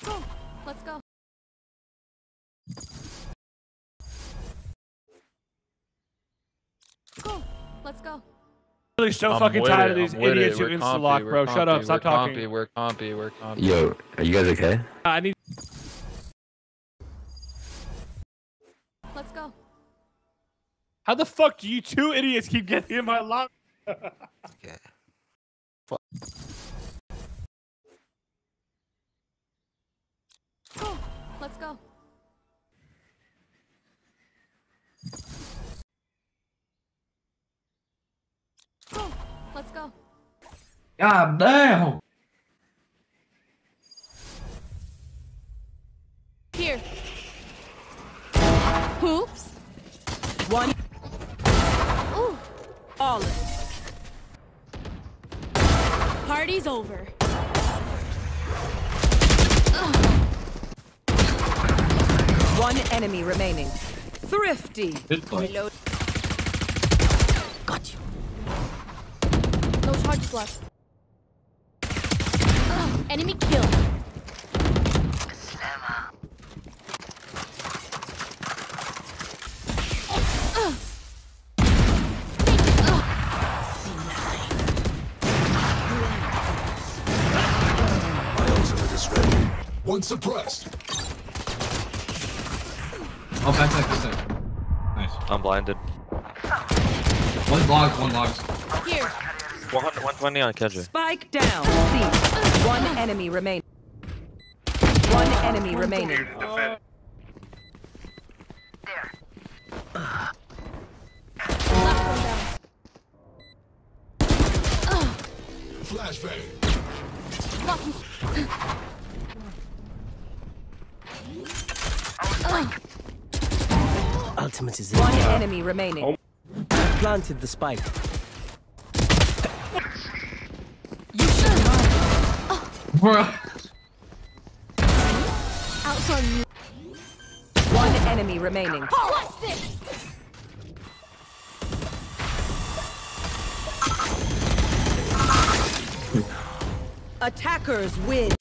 Go. Let's go. Go. Let's go. I'm really so fucking tired of these idiots who insta-lock, bro. Shut up. Stop talking. We're compy. Yo, are you guys okay? I need. Let's go. How the fuck do you two idiots keep getting in my lock? Okay. Go. Let's go. Go. Let's go. God damn. Here. Hoops. One. Ooh. All in. Party's over. One enemy remaining. Thrifty. Good play. Reload. Got you. No charges left. Enemy kill. One suppressed. Oh, backside. Nice. I'm blinded. One logs. Here. 120 on Kendra. Spike down. C. One enemy remaining. One enemy remaining. Last one down. Flashbang. Blocking. Ultimate is One in. enemy remaining. Planted the spike. You should run. Bruh. Outside you. One enemy remaining. Watch this. Attackers win.